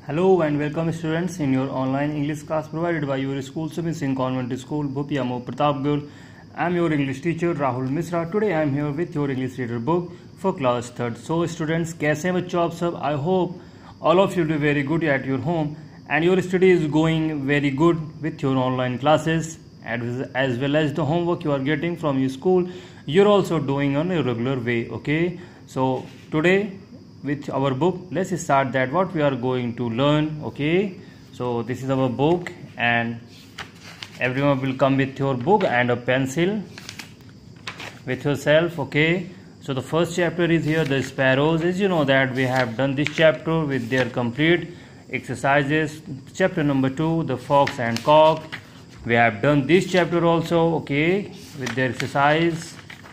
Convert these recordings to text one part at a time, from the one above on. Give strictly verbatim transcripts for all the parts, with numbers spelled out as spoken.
Hello and welcome students in your online English class provided by your school Subin Convent School, Bhupiamo, Pratapgarh. I am your English teacher Rahul Misra. Today I am here with your English reader book for class third. So students, कैसे हैं बच्चों आप सब? I hope all of you do very good at your home and your study is going very good with your online classes and as well as the homework you are getting from your school. You're also doing on a regular way. Okay. So today, with our book, let's start that what we are going to learn. Okay, so this is our book and everyone will come with your book and a pencil with yourself. Okay, so the first chapter is here, the sparrows. As you know that we have done this chapter with their complete exercises. Chapter number two, the fox and cock, we have done this chapter also. Okay, with their exercise.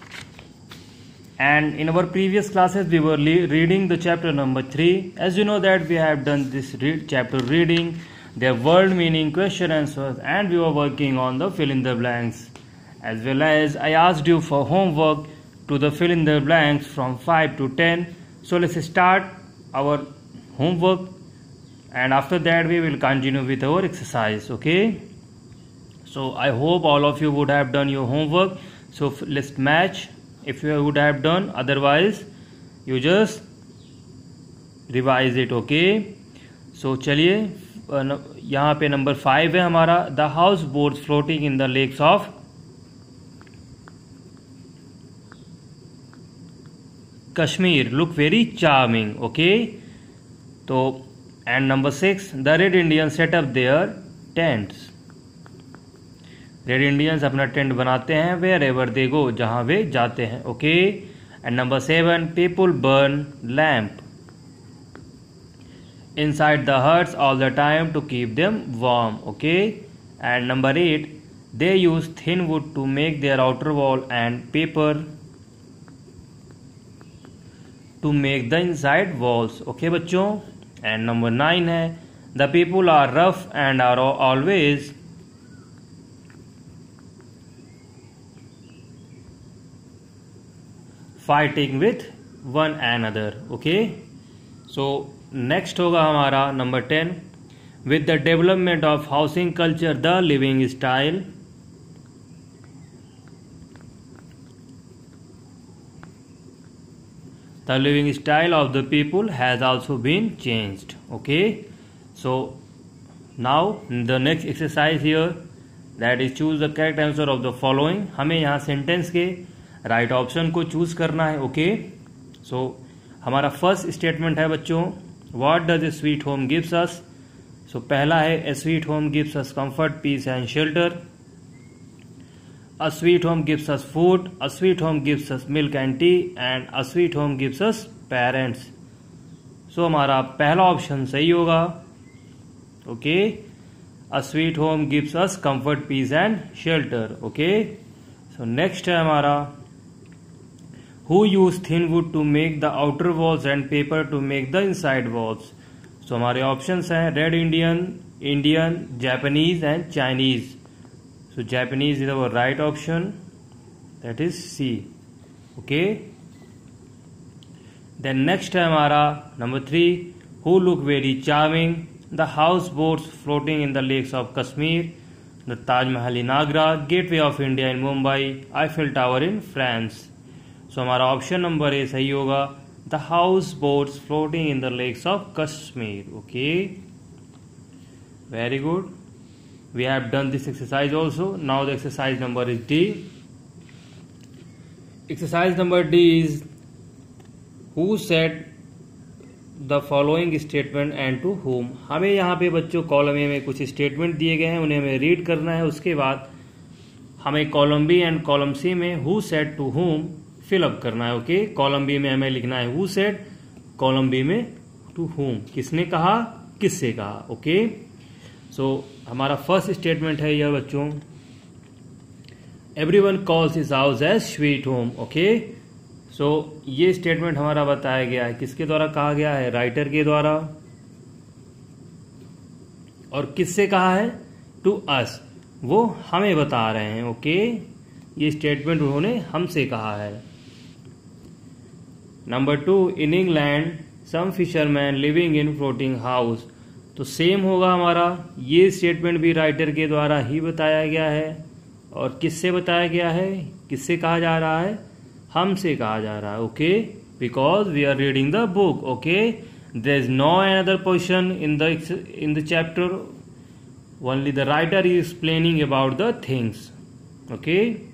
And in our previous classes we were reading the chapter number three. As you know that we have done this read chapter reading their word meaning, question answers, and we were working on the fill in the blanks, as well as I asked you for homework to the fill in the blanks from five to ten. So let's start our homework and after that we will continue with our exercise. Okay, so I hope all of you would have done your homework. So let's match if you would have done, otherwise you just revise it. Okay, so चलिए यहाँ पे number five है हमारा, the house boats floating in the lakes of Kashmir look very charming. Okay, तो and number six, the red Indian set up their tents. Red Indians अपना tent बनाते हैं where ever they गो, जहां वे जाते हैं. Okay, and number seven, people burn lamp inside the huts all the time to keep them warm. Okay, and number eight, they use thin wood to make their outer wall and paper to make the inside walls. Okay बच्चों, and number nine है, the people are rough and are always fighting with one another. Okay, so next होगा हमारा number ten, with the development of housing culture the living style the living style of the people has also been changed. Okay, so now the next exercise here, that is choose the correct answer of the following. हमें यहाँ sentence के right right option को choose करना है. Okay, so हमारा first statement है बच्चों, what does a sweet home gives us. So पहला है, a sweet home gives us comfort, peace and shelter. A sweet home gives us food. A sweet home gives us milk and tea. And a sweet home gives us parents. So हमारा पहला option सही होगा. Okay, a sweet home gives us comfort, peace and shelter. Okay, so next है हमारा, who use thin wood to make the outer walls and paper to make the inside walls. So हमारे options हैं red Indian, Indian, Japanese and Chinese. So Japanese is our right option, that is C. Okay, then next है हमारा number three, who look very charming, the house boats floating in the lakes of Kashmir, the Taj Mahal in Agra, Gateway of India in Mumbai, Eiffel Tower in France. So so, हमारा option number A सही होगा, the house boats floating in the lakes of Kashmir. Okay, very good, we have done this exercise also. Now the exercise number is D. Exercise number D is, who said the following statement and to whom. हमें यहाँ पे बच्चों column A में कुछ statement दिए गए हैं, उन्हें हमें रीड करना है. उसके बाद हमें column B and column C में who said to whom fill up करना है. ओके, कॉलम बी में हमें लिखना है हु सेड, कॉलम बी में टू होम, किसने कहा, किससे कहा. ओके, सो हमारा फर्स्ट स्टेटमेंट है यह बच्चों, everyone calls his house as sweet home. Okay, so ये स्टेटमेंट हमारा बताया गया है, किसके द्वारा कहा गया है, राइटर के द्वारा. और किससे कहा है, टू अस, वो हमें बता रहे हैं. ओके, ये स्टेटमेंट उन्होंने हमसे कहा है. Number two, in England, some fishermen living in floating house तो सेम होगा हमारा, ये स्टेटमेंट भी राइटर के द्वारा ही बताया गया है। और किससे बताया गया है, किससे कहा जा रहा है, हमसे कहा जा रहा है। Okay, because we are reading the book. Okay, there is no another portion in the in the chapter, only the writer is explaining about the things. Okay.